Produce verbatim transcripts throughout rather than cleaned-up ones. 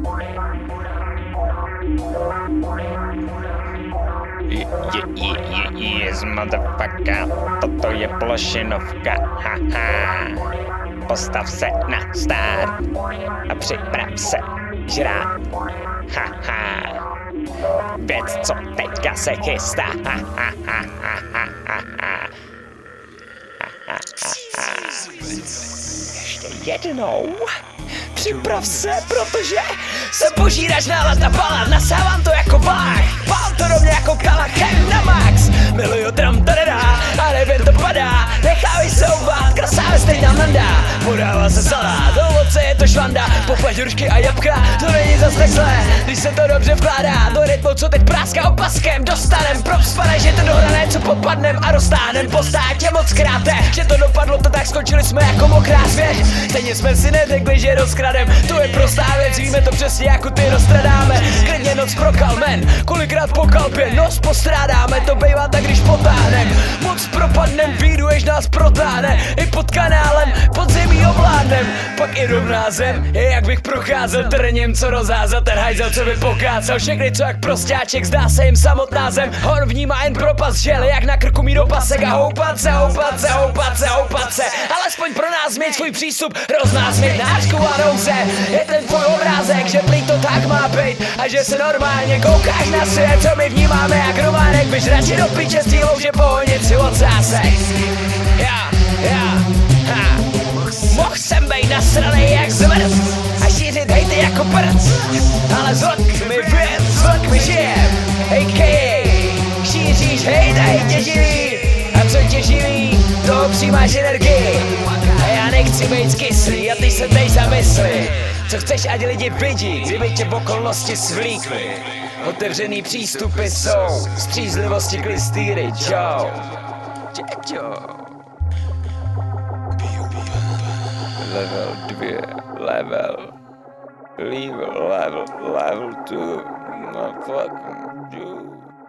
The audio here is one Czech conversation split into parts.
Je, je, je, je, yes, motherfucker, toto je plošinovka, haha. Postav se na start a připrav se žrát, haha. Věc, co teďka se chystá, haha, haha, haha. Ještě jednou. Připrav se, protože se požíráš nálad a balad. Nasávám to jako vách, pál to do mě jako kalachem na max. Miluju tram tadadá, a nevím to padá. Nechávej se uvát, krasávě stejná manda. Podává se salát, ovoce je to švanda. Popleť hrušky a jabka, to není zas tak zlé, když se to dobře vkládá do rytmu, co teď práská opaskem. Dostanem, props pane, že to dohrané, co popadnem a roztáhnem po státě moc kráte. Že to dopadlo, to tak skončili jsme jako mokrá svěř. Stejně jsme si neřekli, že rozkradem. To je prostá věc, víme to přesně jako ty roztradáme. Klidně noc pro kalmen, kolikrát po kalpě nos postrádáme. To bejvá tak, když potáhnem, moc propadnem, výjduješ nás protáhne. I pod kanálem, pod zemí ovládnem. Pak i rovná zem, je jak bych procházel trněm, co rozházal ten hajzel, co by pokácel. Všechny, co jak prostáček, zdá se jim samotná zem. Hon vnímá jen propas žel, jak na krku mít opasek. A houpat se, houpat se, houpat se, houpat se. Alespoň pro nás mít svůj přístup, roznázmit nářku a nouze. Je ten tvůj obrázek, že prý to tak má být a že se normálně koukáš na svět, co my vnímáme jak románek. Byš radši do piče s cílou, že pohonit si odsásek. Já, já, ha. Mohl jsem bejt nasranej jak zmrt a šířit hejty jako prc, ale zvuk mi věc, zvuk mi žijem, á ká á šíříš hejt a hejt tě živí. A co tě živí, toho přijímáš energii. A já nechci být kyslý a ty se teď zamysli, co chceš, ať lidi vidí, kdyby tě v okolnosti svlíkli. Otevřený přístupy jsou, střízlivosti klistýry, čau. Čau. Level dvě, level, level, level, level two, no fucking do.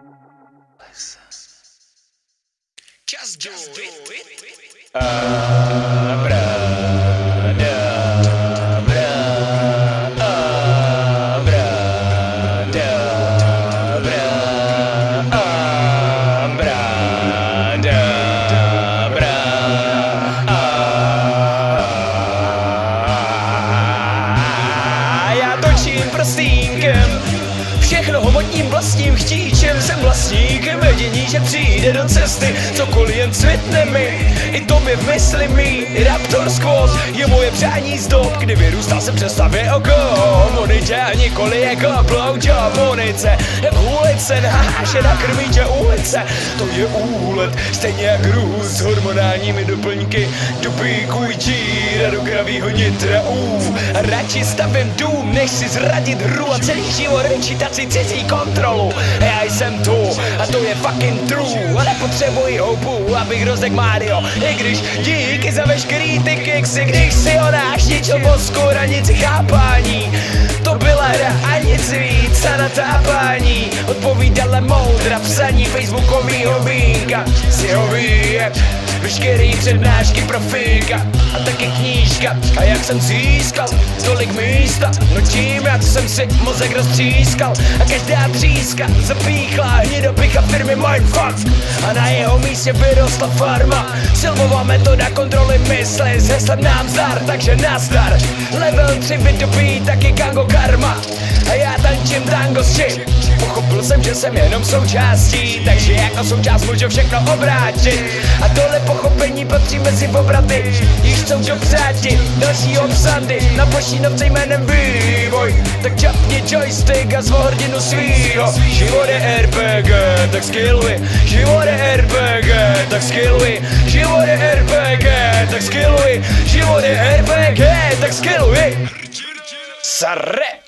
Just do it. Abra, da, abra, abra, da, abra, abra, da, abra, já točím prstinkem, všechno homotním vlastním chtíčem, jsem vlastníkem jediný, že přijde do cesty, cokoliv jen cvitne mi, i tobě v mysli mý. Raptor Squad je moje přání z dob, kdy vyrůstal jsem představě o komunitě a nikoli jako blowjob munice. Jak ulice, haha, že nakrmí tě ulice, to je úlet, stejně jak růst s hormonálními doplňky, dupíkuj číra do kravýho nitra, uh, a radši stavím dům, než si zradit hru a celý život vyčítat si cizí kontrolu. Já jsem tu a to je fucking true a nepotřebuji houbu, abych rozdek Mario, i když díky za veškerý ty kiksy, když si ho náš ničil mozku, ranici chápání. To byla hra a nic víc a natápání, odpovídala moudra psaní facebookovýho vínka. Si ho vyje, veškerý přednášky profíka a taky knížka. A jak jsem získal tolik místa, no tím, jak jsem si mozek roztřískal. A každá tříska zapíchla hnidopicha firmy Mindfuck a na jeho místě vyrostla farma. Silmová metoda kontroly mysli s heslem nám zdar, takže nazdar. Level tři vytopí taky Kango Karma a já tančím tango s čím. Pochopil jsem, že jsem jenom součástí, takže jako součást můžu všechno obrátit. A tohle pochopení patří mezi obraty, již jsou dobřáti dalšího psandy na plošinovce jménem Vývoj. Tak čapni joystick a zvol hrdinu svýho. Život je er pé gé, tak skilluj. Život je er pé gé, tak skilluj. Život je er pé gé, tak skilluj. Život je er pé gé, tak skilluj. Sarre.